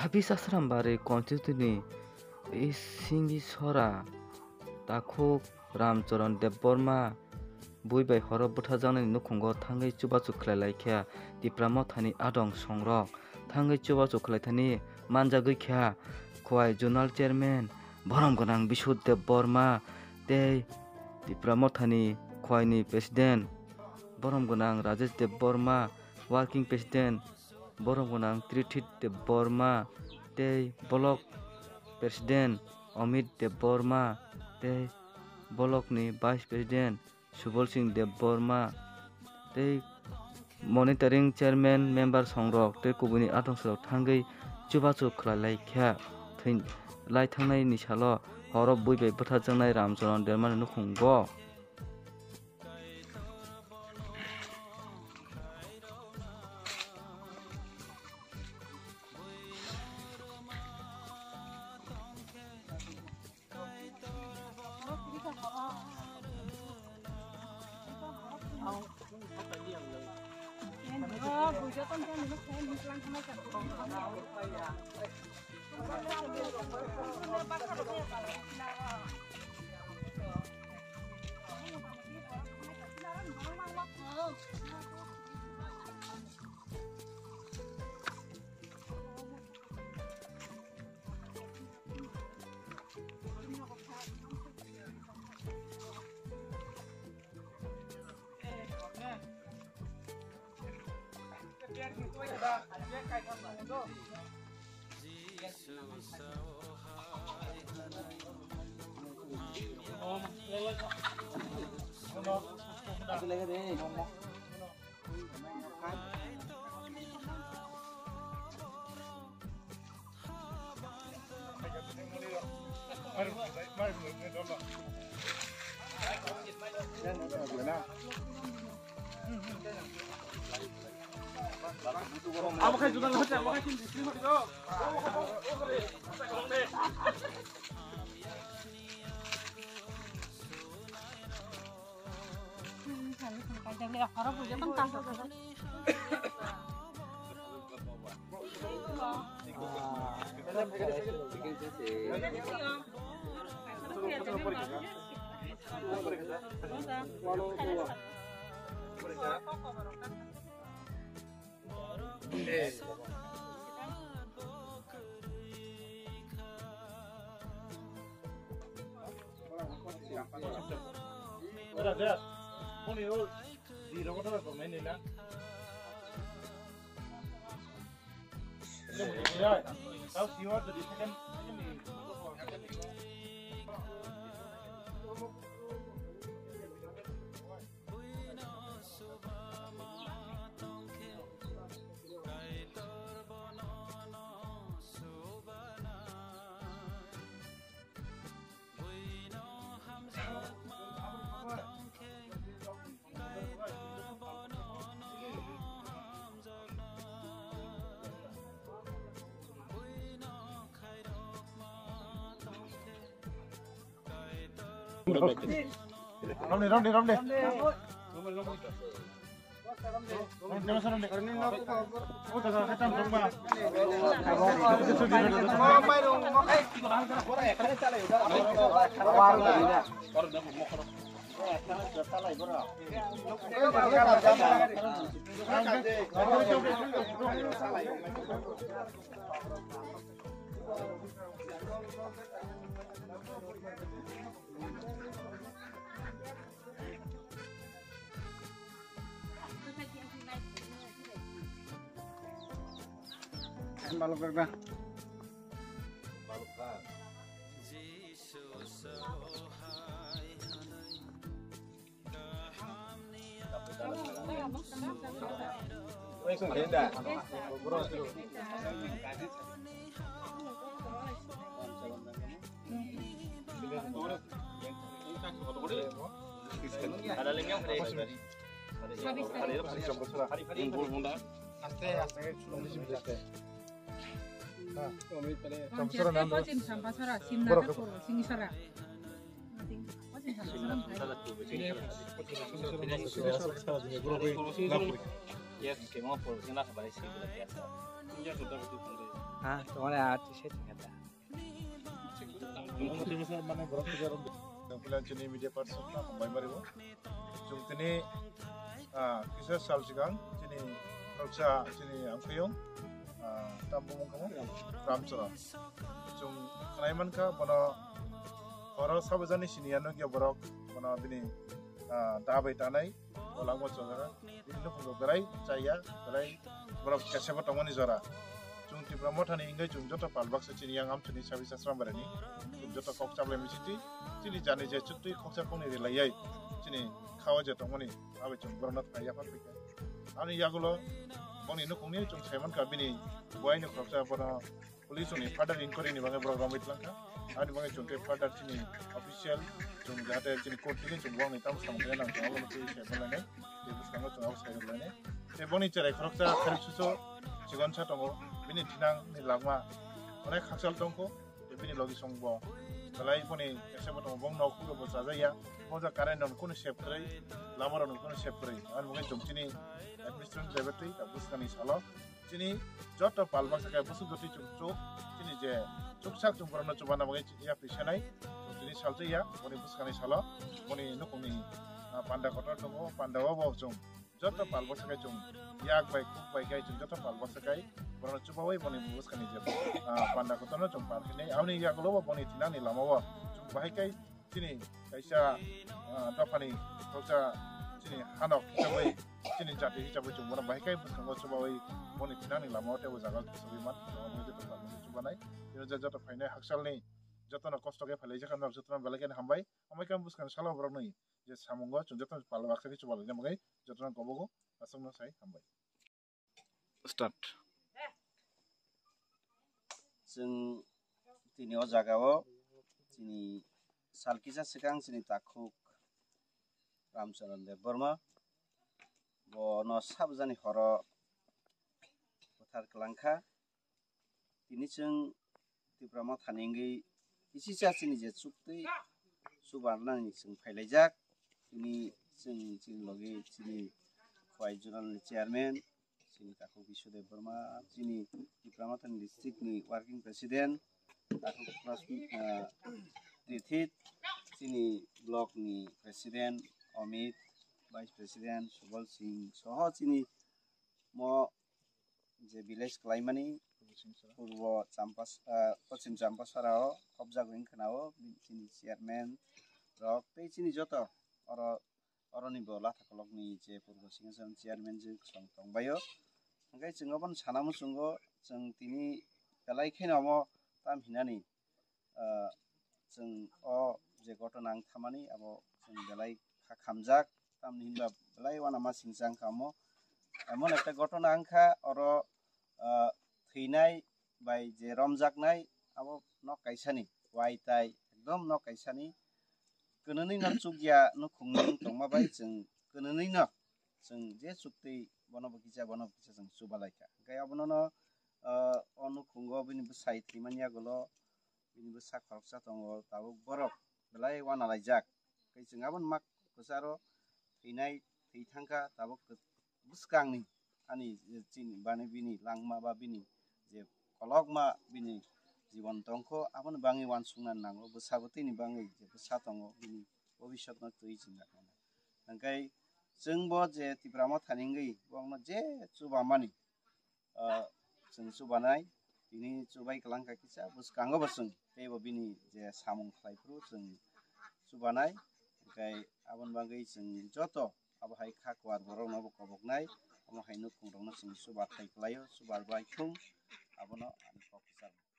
habis asram bare constituni singi sora takuk Ramcharan Debborma bui bai horo butha jangnani nukhungo thangai chubachu khlailai kha tipramo thani adong songrok thangai chubachu khlaithani manjagui kha khwai zonal chairman Bharam Gonang Bisud Debborma tei tipramo thani khwaini president Bharam Gonang Rajesh Debborma working president Bharam Gonang Trithit Debborma tei block president Amit Debborma tei blockni vice president Subol Singh Debborma tei monitoring chairman member songrok tei kubuni adong sorok thangai chubachu khlailai kha lai thangnai ni salo horo bui bai butha jangnai Ramcharan Debborma nukhungo Ramde. Balok berapa? Ah, tomar a t-shirt kata. Mana borok kejaran pilihan jenis media person na hambai maribo. Jung tini kisah sal sigang jenis roksa jenis angkuyong tampu mungkamu ramcora. Jung kenaiman ka bono horo sabajani siniano gya borok bono bini dabai tanai olang mo chogara bini nukungo berai chaya berai borok keseba tongoni zora. Jung tipra mothani ingai jung jota palbak sechini yang am chuni sabi sasram barani jung jota kok chable misiti chini jani je chutui koksa kongni relayai chini khawa je tongoni abe jung bornat kaya pan pika ani yagulo boni nukungni jung saiman ka bini buai ni koksa bono police ni further inquiry ni bangai borok romit langka ani bangai jung te further chini official jung jate chini court ni jung bong ni tam sam kena nang jang lo ti sebalane te buskanga jung awas kaya lane te boni cerai koksa kharip suso chigon cha tongo bini tinang ni lagma onek haksal tongko bini logi songbo talai boni eseba tongo bong nok puro bo sajaya boja karen non kono seprai lamara non kono seprai an mongai jomchini administration level ta buskani salo chini joto palbak sakai busu goti chungcho chini je chuksak chungkorno chubana mongai ya pisanai chini salje ya boni buskani salo boni nukuni panda kotor tongo panda wo chung joto palbak sakai chung yak bai kuk bai kai chung joto palbak sakai bono chubawai boni buskani je panda kotorno chung palkini awni yak lobo boni tinani lamawa chung bai kai chini kaisa dapani koksa chini hanok hisabai chini jati hisabai chung bono bai kai buskango chubawai boni tinani lamawa tebo jagal sabiman boni joto palbak chubanai ino joto fainai haksalni jotono kosto ke phalai jakan jotono beleken hambai amai kam buskan sala borok nai je samungo chung jotono palbak sakai chubalai magai jotono gobogo asongno sai hambai start जों दिनै अ जागायाव दिनै सालकिसा सिगां दिनै दाखुक रामचरण देव बर्मा बनो साबजानि हर फोथार कलांखा दिनै जों तिब्रामा थानिंगै इसिसा दिनै जे सुक्तै सुबारनानै जों फायलायजाक दिनै जों लगे दिनै खवाइ जुनाल chairman Sini Taku Bisudev Burma, sini Diploma Tan District ni Working President, Taku Plus Tithit, sini Block ni President Amit, Vice President Subal Singh, soho sini mo je village Klaimani, Purwo Champas, Paschim Champasarao, Kobja Gwing Khanao, sini Chairman, Rock, tei sini joto Oroni bola thakolok ni je Purwo Singh Chairman je tongbayo. Angkai जों अपन सानामु sungo जों tini belai khenamo tam hinani जों o je gotona ang thamani abo जों belai khamjak tam hinba belai wana ma singjang kamo emon ekta gotona angkha oro theinai bai je romjaknai abo nok kaisani waitai ekdom nok kaisani kwnoni no chukya no khungni tongma bai जों kwnoni no जों je chukti bono bukisa जों subalaika gai abono no onu khungo bini busai thimania golo bini busak khoroksa tongo tabuk borok belai wana laijak kai जों abon mak kusaro theinai theithangka tabuk buskangni ani chini bani bini langma ba bini je kolokma bini जीवन tongko abon bangi wansungna nango busaboti ni bangi je busa tongo bini bobishot no tui jinga angkai जों bo je tibramo thaningei bongno je chubamani जों chubanai bini chubai klangka kisa buskango basung tebo bini je samung khlaifru जों chubanai angkai abon bangai जों joto abo hai khakwar borok no koboknai amo hai nukhung rok no जों subar thai klaio subar bai thung abono ani pokisar